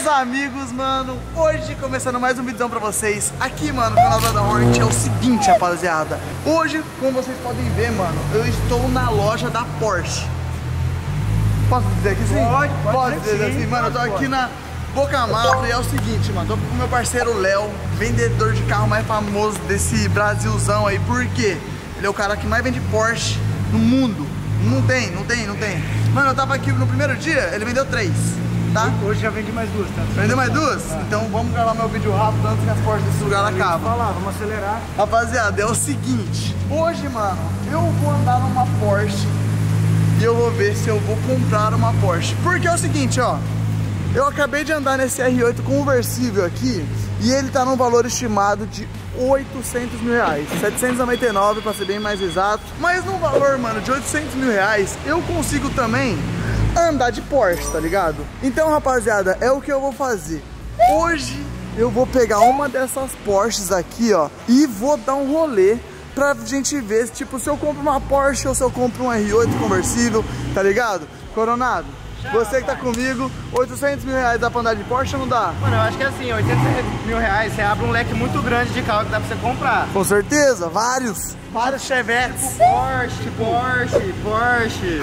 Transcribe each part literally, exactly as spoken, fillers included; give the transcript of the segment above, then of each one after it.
meus amigos, mano, hoje começando mais um vídeo pra vocês aqui, mano, no canal da Hornet. É o seguinte, rapaziada, hoje, como vocês podem ver, mano, eu estou na loja da Porsche. Posso dizer aqui sim? Pode, pode, pode dizer sim, assim, mano, eu tô pode. aqui na Boca Mafra e é o seguinte, mano, tô com o meu parceiro Léo, vendedor de carro mais famoso desse Brasilzão aí. Por quê? Ele é o cara que mais vende Porsche no mundo. Não tem, não tem, não tem. Mano, eu tava aqui no primeiro dia, ele vendeu três, tá? Hoje já vendi mais duas, tá? Vendeu mais duas? Ah. Então vamos gravar meu vídeo rápido antes que as Porsche desse lugar acabem. Vamos lá, vamos acelerar. Rapaziada, é o seguinte, hoje, mano, eu vou andar numa Porsche e eu vou ver se eu vou comprar uma Porsche. Porque é o seguinte, ó, eu acabei de andar nesse R oito conversível aqui e ele tá num valor estimado de oitocentos mil reais, setecentos e noventa e nove para ser bem mais exato. Mas no valor, mano, de oitocentos mil reais eu consigo também andar de Porsche, tá ligado? Então, rapaziada, é o que eu vou fazer. Hoje eu vou pegar uma dessas Porsches aqui, ó, e vou dar um rolê pra gente ver, tipo, se eu compro uma Porsche ou se eu compro um R oito conversível, tá ligado? Coronado, você que tá comigo, oitocentos mil reais dá pra andar de Porsche ou não dá? Mano, eu acho que assim, oitocentos mil reais, você abre um leque muito grande de carro que dá pra você comprar. Com certeza, vários. Vários Chevettes. Tipo Porsche, Porsche, Porsche.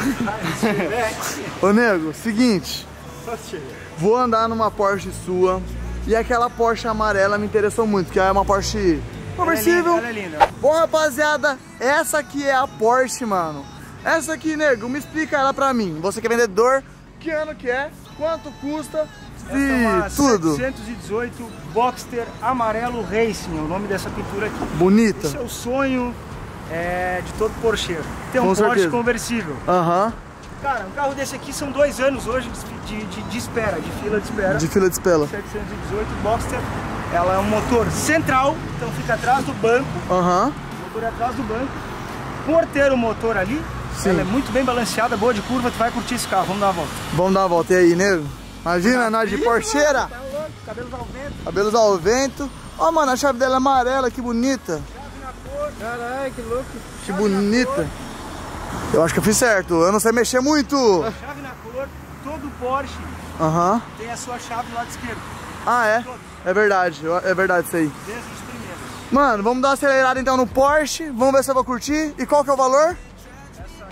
Ô nego, seguinte, vou andar numa Porsche sua e aquela Porsche amarela me interessou muito, que é uma Porsche conversível. Ela é linda, ela é linda. Bom, rapaziada, essa aqui é a Porsche, mano. Essa aqui, nego, me explica ela pra mim. Você que é vendedor, que ano que é, quanto custa e tudo. setecentos e dezoito Boxster amarelo Racing, é o nome dessa pintura aqui. Bonita. Esse é o sonho é, de todo porcheiro. Tem um Com Porsche certeza. conversível. Aham. Cara, um carro desse aqui são dois anos hoje de, de, de espera, de fila de espera. De fila de espera. setecentos e dezoito Boxster. Ela é um motor central, então fica atrás do banco. Aham. O motor é atrás do banco. Por ter o motor ali, Sim. ela é muito bem balanceada, boa de curva, tu vai curtir esse carro. Vamos dar uma volta. Vamos dar uma volta. E aí, nego? Imagina nós de Porscheira. Tá louco, cabelos ao vento. Cabelos ao vento. Ó, mano, a chave dela é amarela, que bonita. Chave na cor. Caralho, que louco. Que bonita. Eu acho que eu fiz certo. Eu não sei mexer muito. Chave na cor. Todo Porsche Aham. tem a sua chave do lado esquerdo. Ah, é? É verdade. É verdade isso aí. Desde os primeiros. Mano, vamos dar uma acelerada então no Porsche. Vamos ver se eu vou curtir. E qual que é o valor? Essa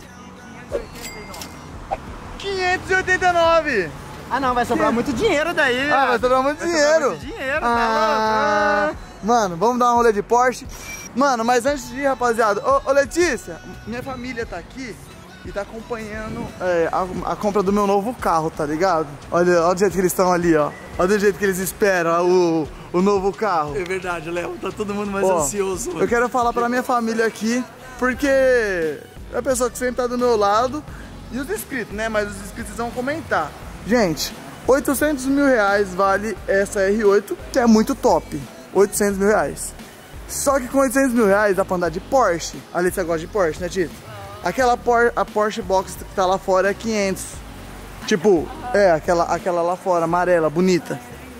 aqui, quinhentos e oitenta e nove. Ah não, vai sobrar muito dinheiro daí. Ah, vai sobrar muito vai dinheiro. Sobrar muito dinheiro, Ah, tá mano, vamos dar um rolê de Porsche. Mano, mas antes de ir, rapaziada, ô, ô Letícia, minha família tá aqui e tá acompanhando é, a, a compra do meu novo carro, tá ligado? Olha, olha o jeito que eles estão ali, ó. Olha o jeito que eles esperam o, o novo carro. É verdade, Léo, tá todo mundo mais Ó, ansioso. eu quero falar pra minha família aqui, porque é a pessoa que sempre tá do meu lado e os inscritos, né? Mas os inscritos vão comentar. Gente, oitocentos mil reais vale essa R oito, que é muito top. oitocentos mil reais. Só que com oitocentos mil reais dá pra andar de Porsche. Ali você gosta de Porsche, né, Tito? Aquela por, a Porsche Box que tá lá fora é quinhentos. Tipo, é, aquela, aquela lá fora, amarela, bonita.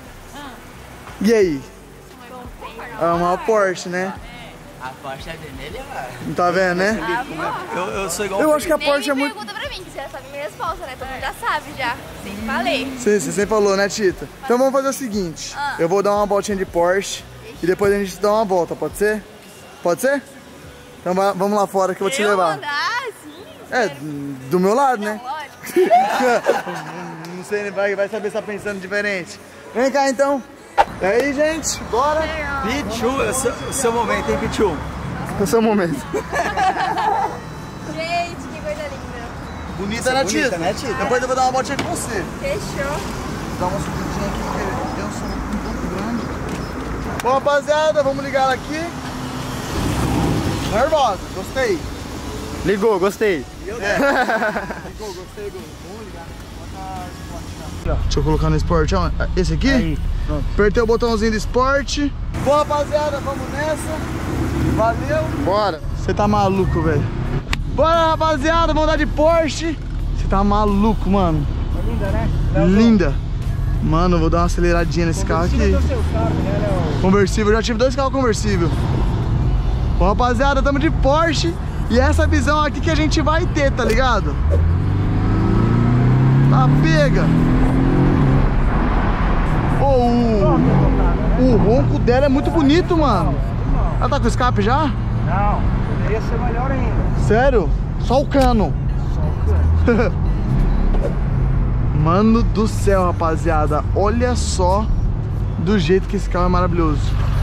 E aí? É uma Porsche, né? A Porsche é vermelha, mano. Não tá vendo, né? Eu, eu sou igual. Eu acho que a Nem Porsche é me muito... pergunta pra mim, que você já sabe minha resposta, né? Todo mundo já sabe, já. Sempre falei. Sim, você sempre falou, né, Tita? Então vamos fazer o seguinte. Ah. Eu vou dar uma voltinha de Porsche e depois a gente dá uma volta, pode ser? Pode ser? Então va- vamos lá fora que eu vou te Eu levar. andar, sim. É, do meu lado, né? Lógico. Não sei, vai, vai saber se tá pensando diferente. Vem cá, então. E aí, gente? Bora? Pichu, é seu, seu momento, hein, Pichu? No seu momento. Gente, que coisa linda. Bonita, né, Tita? bonita, né, Tita? Depois eu vou dar uma voltinha com você. Fechou. Dá uma subidinha aqui, porque eu sou um pouco grande. Bom, rapaziada, vamos ligar ela aqui. Nervosa, gostei. Ligou, gostei. Ligou, gostei, gostei. Vamos ligar. Deixa eu colocar no esporte. Ó, esse aqui? Aí, pronto. Apertei o botãozinho do esporte. Bom, rapaziada, vamos nessa. Valeu. Bora. Você tá maluco, velho. Bora, rapaziada, vamos andar de Porsche. Você tá maluco, mano. É linda, né? Linda. Mano, eu vou dar uma aceleradinha nesse carro aqui. Conversível do seu carro, né, Léo? Conversível, eu já tive dois carros conversível. Bom, rapaziada, estamos de Porsche. E essa visão aqui que a gente vai ter, tá ligado? Tá pega. tronco dela é muito bonito, mano. Não, Ela tá com escape já? não, poderia ser melhor ainda. Sério? Só o cano. Só o cano. Mano do céu, rapaziada. Olha só do jeito que esse carro é maravilhoso.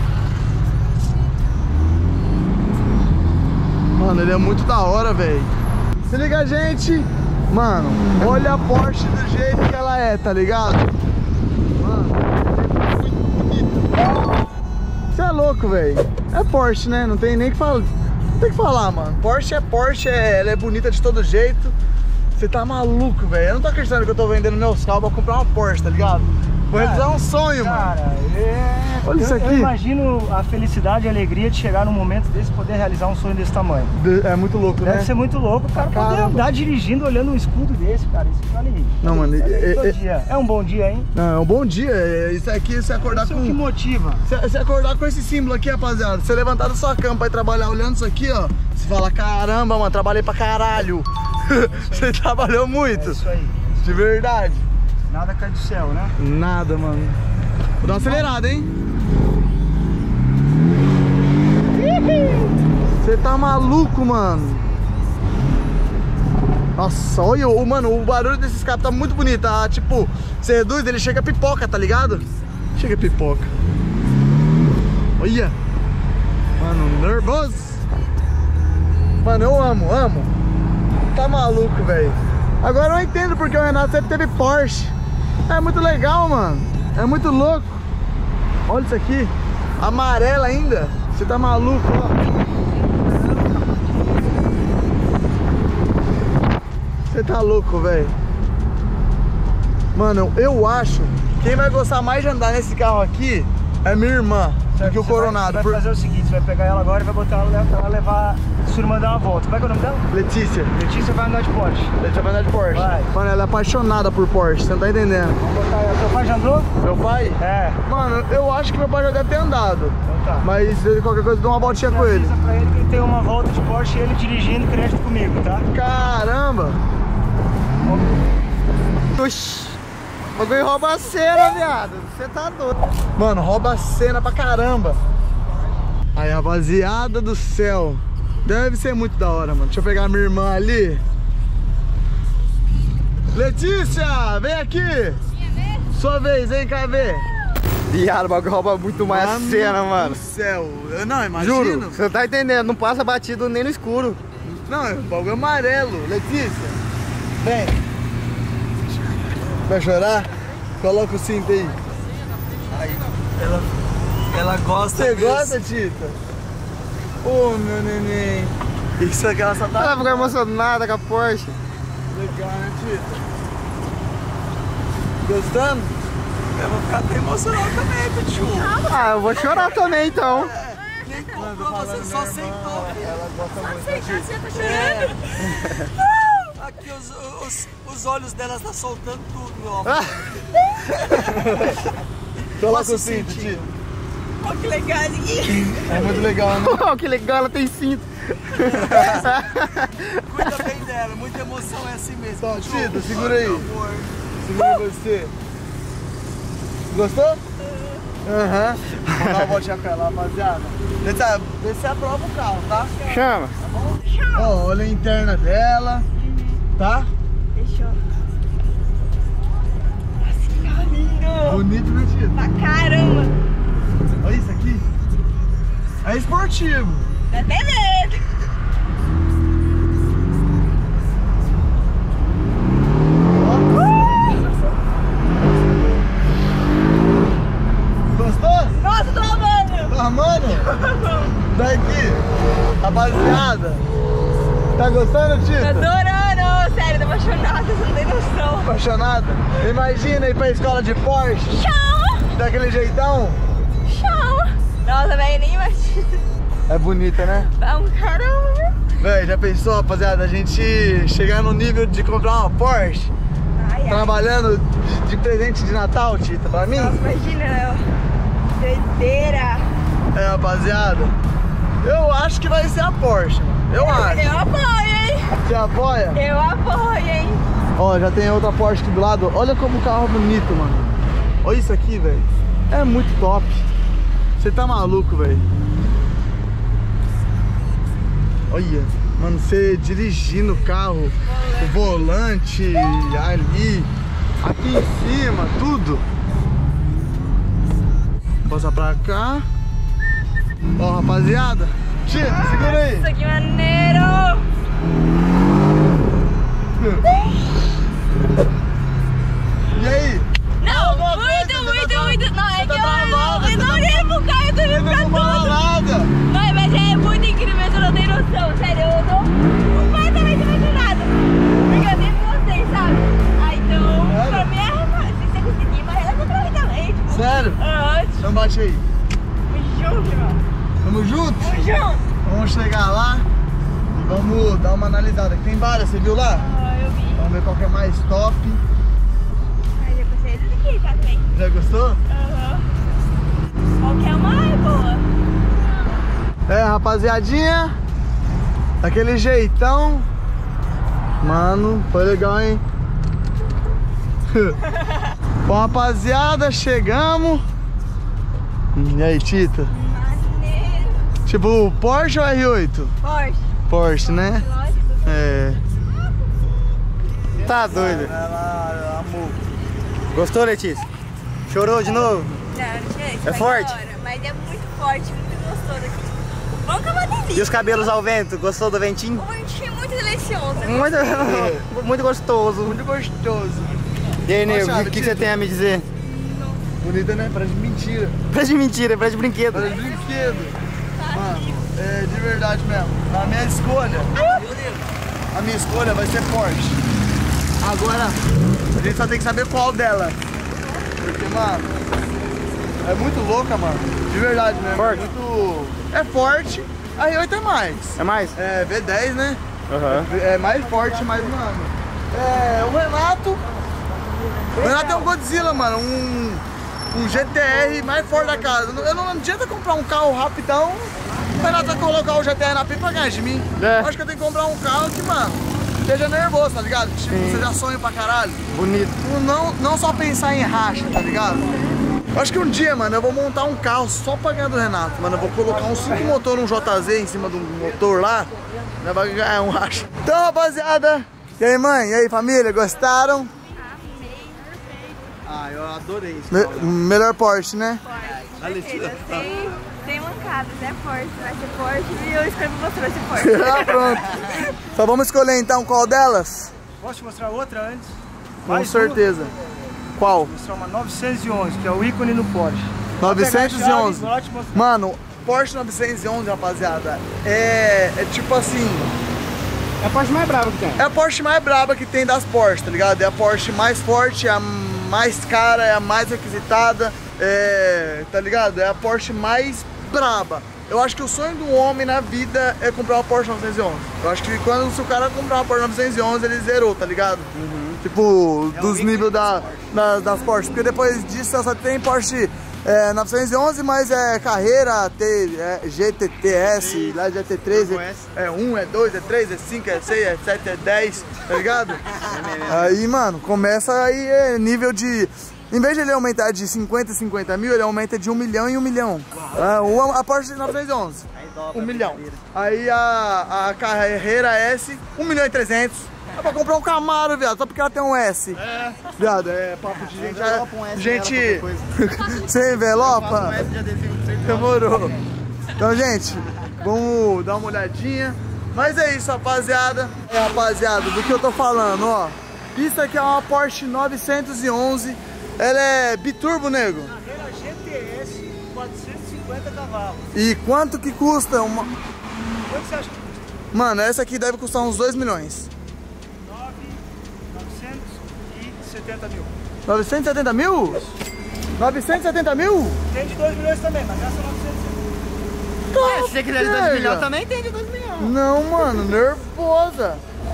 Mano, ele é muito da hora, velho. Se liga, gente. Mano, olha a Porsche do jeito que ela é, tá ligado? Mano, é muito bonita. Você é louco, velho. É Porsche, né? Não tem nem que falar. Não tem que falar, mano. Porsche é Porsche, é... ela é bonita de todo jeito. Você tá maluco, velho. Eu não tô acreditando que eu tô vendendo meus carros pra comprar uma Porsche, tá ligado? Vou realizar um sonho, Cara, mano. é... Olha eu, isso aqui. Eu imagino a felicidade e a alegria de chegar num momento desse, poder realizar um sonho desse tamanho. É muito louco, Deve né? ser muito louco o cara poder Caramba. andar dirigindo, olhando um escudo desse, cara. Isso, olha aí. Não, mano, Olha aí, é- todo é- dia. É um bom dia, hein? Não, é um bom dia. É- Isso aqui, você acordar Isso é o que com... motiva. Você você acordar com esse símbolo aqui, rapaziada. Você levantar da sua cama pra ir trabalhar olhando isso aqui, ó. Você fala, caramba, mano, trabalhei pra caralho. Você trabalhou muito. É isso aí. De verdade. Nada cai do céu, né? Nada, mano. Vou dar uma acelerada, hein? Você tá maluco, mano. Nossa, olha, o, mano, o barulho desse escape tá muito bonito, tá? Tipo, você reduz, ele chega a pipoca, tá ligado? Chega a pipoca. Olha. Mano, nervoso. Mano, eu amo, amo. Tá maluco, velho. Agora eu entendo porque o Renato sempre teve Porsche. É muito legal, mano. É muito louco. Olha isso aqui. Amarela ainda. Você tá maluco, ó. Você tá louco, velho. Mano, eu acho que quem vai gostar mais de andar nesse carro aqui é minha irmã do que o Você Coronado. Vai, Por- vai fazer o seguinte, você vai pegar ela agora e vai botar ela pra ela levar sua irmã dar uma volta. Como é que é o nome dela? Letícia. Letícia vai andar de Porsche. Letícia vai andar de Porsche. Vai. Mano, ela é apaixonada por Porsche, você não tá entendendo. Vamos botar ela. Seu pai já andou? Meu pai? É. Mano, eu acho que meu pai já deve ter andado. Então tá. Mas de qualquer coisa, eu dou uma voltinha com ele. Avisa pra ele que tem uma volta de Porsche e ele dirigindo crédito comigo, tá? Caramba! Oxi, o bagulho rouba a cena, viado. Você tá doido. Mano, rouba a cena pra caramba. Aí, rapaziada do céu. Deve ser muito da hora, mano. Deixa eu pegar minha irmã ali. Letícia, vem aqui. Sua vez, vem cá ver. Viado, o bagulho rouba muito mais a cena, mano. do céu. Eu não, imagino. Juro, você não tá entendendo, não passa batido nem no escuro. Não, é o bagulho amarelo. Letícia, vem. Vai chorar? Coloca o cinto aí. Ela, ela gosta Você mesmo. gosta, Tita? Ô, meu neném. Isso aqui ela só tá... Ela ficou emocionada com a Porsche. Legal, né, Tita? Gostando? Eu vou ficar até emocionado também, Pichu. Ah, eu vou chorar também, então. Nem comprou, você só sentou. Ela gosta muito, Sei né, que Tita? você tá chorando. Não! Aqui os, os, os olhos dela estão soltando tudo, meu amor. Coloca Posso o cinto, sentir? Tita. Olha que legal isso aqui. É muito legal, né? Oh, que legal, ela tem cinto. Cuida bem dela, muita emoção é assim mesmo. Então, Pichu. Tita, segura aí. Meu amor. Segura você. Gostou? Aham. Vou dar uma voltinha com ela, rapaziada. Vê se, vê se aprova o carro, tá? Chama. Ó, olha a interna dela, tá? Fechou. Nossa, que carro lindo. Bonito, né, Tita? Pra caramba. Olha isso aqui. É esportivo. Dá até medo. Gostou? Nossa, tô amando. Tá amando? Daqui. Rapaziada. Tá gostando, Tô Tita? adorando. Sério, tô apaixonada, você não tem noção. Apaixonada? Imagina ir pra escola de Porsche, Tchau. daquele jeitão. Tchau. Nossa, velho, nem imagina. É bonita, né? Vamos, caramba. Véi, já pensou, rapaziada, a gente chegar no nível de comprar uma Porsche, Ai, ai. trabalhando de, de presente de Natal, Tita, pra mim? Nossa, imagina, Léo. Doideira. É, rapaziada, eu acho que vai ser a Porsche, mano. Eu acho. Eu apoio, hein? Você apoia? Eu apoio, hein? Ó, já tem outra Porsche aqui do lado. Olha como o carro é bonito, mano. Olha isso aqui, velho. É muito top. Você tá maluco, velho? Olha, mano, você dirigindo o carro, o volante ali, aqui em cima, tudo. Passa pra cá. Ó, rapaziada. Tia, segura aí. Nossa, que maneiro! E aí? Não, Alguma muito, coisa, muito, você tá muito. Não, é tá que eu, travada, eu não você olhei pro carro, eu tô olhando pra tudo. Balada. Não, mas é muito incrível, você não tem noção. Sério, eu tô completamente apaixonada. Porque eu dei pra vocês, sabe? Ah, então, Sério? pra mim é. Se você conseguir, mas ela pra mim também. Tipo, Sério? ah, Então bate aí. tamo junto, irmão. Tamo junto? Tamo junto. Vamos chegar lá e vamos dar uma analisada. Tem várias, você viu lá? Ah, eu vi. Vamos ver qual que é mais top. Mas eu gostei desse aqui, tá também. Já gostou? Aham. Qualquer uma é boa. É, rapaziadinha. Daquele jeitão. Mano, foi legal, hein? Bom, rapaziada, chegamos. E aí, Tita? Maneiro. Tipo, Porsche ou R oito? Porsche. Porsche, né? Lógico. É. Tá doido. Ela amou. Gostou, Letícia? Chorou de novo? Não, gente, É vai forte? embora, mas é muito forte, muito gostoso aqui. O banco é uma delícia. E os cabelos ao vento? Gostou do ventinho? O ventinho é muito delicioso. Muito, muito gostoso. Muito gostoso. E aí, nego, o Machado, que, que Tita. você tem a me dizer? Bonita, né? Parece mentira. Parece de mentira, parece de brinquedo. Parece brinquedo. Mano, é de verdade mesmo. A minha escolha, a minha escolha vai ser Porsche. Agora, a gente só tem que saber qual dela. Porque, mano, é muito louca, mano. De verdade mesmo. Forte. É muito... É forte. A R oito é mais. É mais? É V dez, né? Aham. É mais forte, mas, mano. É, o Renato. O Renato é um Godzilla, mano. Um, um G T R mais forte da casa. Eu não, não adianta comprar um carro rapidão. O Renato vai colocar o G T R na pipa pra ganhar de mim. É. Eu acho que eu tenho que comprar um carro que, mano, seja nervoso, tá ligado? Tipo, Sim. seja sonho pra caralho. Bonito. Não, não só pensar em racha, tá ligado? Eu acho que um dia, mano, eu vou montar um carro só pra ganhar do Renato. Mano, eu vou colocar um cinco motor, um J Z em cima do motor lá. Né, vai ganhar um racha. Então, rapaziada. E aí, mãe? E aí, família? Gostaram? Ah, eu adorei isso. Me melhor Porsche, né? Certeza, sem, sem mancadas, é Porsche, vai ser Porsche e eu escrevo você, vai ser Porsche. Ah, pronto. Só vamos escolher então qual delas? Posso te mostrar outra antes? Com Mais certeza. Qual? Vou mostrar uma novecentos e onze, que é o ícone no Porsche. novecentos e onze. Vou lá te mostrar. Mano, Porsche novecentos e onze, rapaziada, é, é tipo assim... É a Porsche mais brava que tem. É a Porsche mais braba que tem das Porsche, tá ligado? É a Porsche mais forte, é a mais cara, é a mais requisitada, é, tá ligado? É a Porsche mais braba. Eu acho que o sonho do homem na vida é comprar uma Porsche novecentos e onze. Eu acho que quando se o cara comprar uma Porsche novecentos e onze, ele zerou, tá ligado? Uhum. Tipo, É dos um níveis da, da, das Porsche. Porque depois disso só tem Porsche é, novecentos e onze, mas é Carreira, T, é, G T T S, lá G T três, é um, é dois, é três, é cinco, é seis, é sete, é dez, tá ligado? Aí, mano, começa aí é, nível de... Em vez de ele aumentar de cinquenta e cinquenta mil, ele aumenta de um milhão em um milhão. Ah, uma- a Porsche novecentos e onze, um milhão. Aí a, a Carreira S, um milhão e trezentos. É pra comprar um Camaro, viado, só porque ela tem um S. É. Viado, é papo de gente... Envelopa um S gente... nela, qualquer Sem envelopa? já Demorou. Então, gente, vamos dar uma olhadinha. Mas é isso, rapaziada. É, rapaziada, do que eu tô falando, ó. Isso aqui é uma Porsche novecentos e onze. Ela é biturbo, nego. Carreira G T S, quatrocentos e cinquenta cavalos. E quanto que custa uma... Quanto você acha que custa? Mano, essa aqui deve custar uns dois milhões. novecentos e setenta mil. novecentos e setenta mil? novecentos e setenta mil? Tem de dois milhões também, mas essa é novecentos e setenta. É, se você quiser de dois pega. milhões, também tem de dois milhões. Não, mano, nervosa.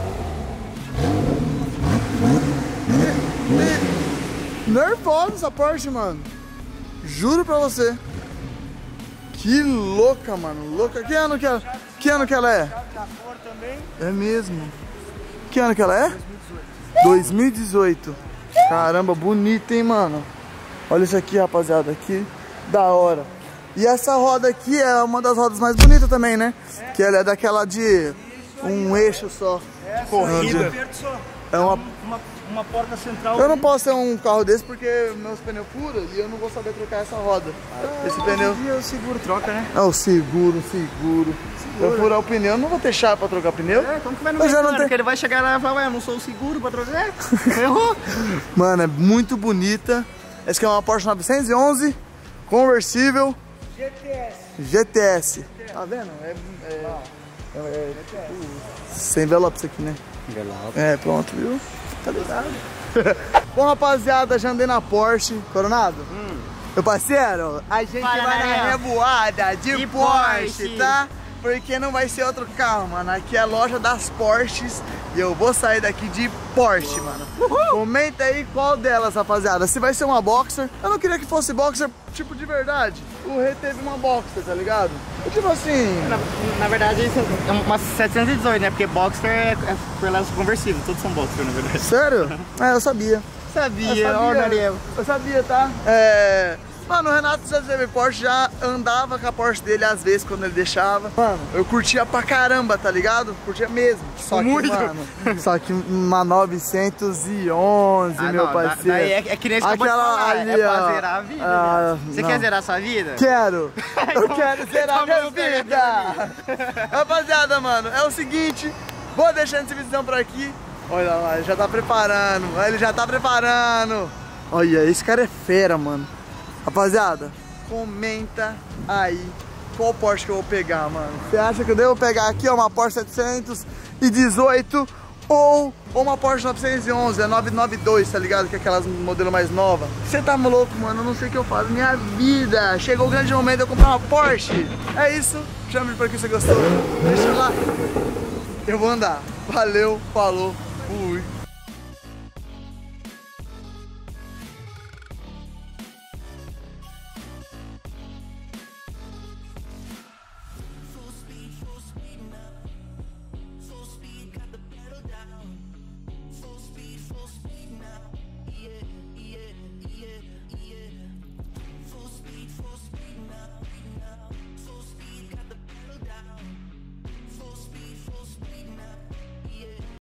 Nervosa essa Porsche, mano. Juro pra você. Que louca, mano. Louca. Que ano que ela, que ano que ela é? Da cor também. É mesmo. Que ano que ela é? dois mil e dezoito. Caramba, bonita, hein, mano. Olha isso aqui, rapaziada. Que da hora. E essa roda aqui é uma das rodas mais bonitas também, né? É. Que ela é daquela de um eixo só. É, corrida. É uma... uma, uma porta central. Eu não posso ter um carro desse porque meus pneus furam e eu não vou saber trocar essa roda. Ah, esse pneu. E o seguro troca, né? É o seguro, seguro. Se eu furar o pneu, eu não vou ter chave pra trocar pneu. É, como que vai no eu já mecânico? não tenho... Porque ele vai chegar lá e falar, ué, eu não sou o seguro pra trocar? Errou. Mano, é muito bonita. Essa aqui é uma Porsche novecentos e onze conversível G T S. G T S. Tá vendo? É, é, é, é tipo, sem envelope isso aqui, né? Envelope. É, pronto, viu? Tá ligado? Bom, rapaziada, já andei na Porsche. Coronado? Hum. Meu parceiro, a gente Fala, vai na Daniel. revoada de, De Porsche, Porsche, tá? Porque não vai ser outro carro, mano. Aqui é a loja das Porsches e eu vou sair daqui de Porsche, mano. Uhul. Comenta aí qual delas, rapaziada. Se vai ser uma Boxer. Eu não queria que fosse Boxer, tipo, de verdade. O Rei teve uma Boxer, tá ligado? Eu, tipo assim... Na, na verdade, isso é uma setecentos e dezoito, né? Porque Boxster é, é por elas conversível. Todos são Boxster, na verdade. Sério? É, eu sabia. Sabia, ó, Daniel. Eu sabia, tá? É... Mano, o Renato já teve Porsche, já andava com a Porsche dele às vezes quando ele deixava. Mano, eu curtia pra caramba, tá ligado? Curtia mesmo. Só Muito. que, mano, só que uma novecentos e onze, Ah, meu não, parceiro. Daí é, é que nem isso que eu vou te Aquela falar, ali, é pra ó. zerar a vida. Ah, Você não. quer zerar a sua vida? Quero! Eu quero zerar Então minha vamos pegar vida! Rapaziada, mano, é o seguinte, vou deixando esse vídeo por aqui. Olha lá, ele já tá preparando, ele já tá preparando. Olha, esse cara é fera, mano. Rapaziada, comenta aí qual Porsche que eu vou pegar, mano. Você acha que eu devo pegar aqui, ó, uma Porsche setecentos e dezoito ou, ou uma Porsche novecentos e onze, a novecentos e noventa e dois, tá ligado? Que é aquelas modelo mais nova. Você tá louco, mano? Eu não sei o que eu faço. Minha vida! Chegou o grande momento de eu comprar uma Porsche. É isso. Chama de por aqui se você gostou. Deixa lá. Eu vou andar. Valeu, falou, fui.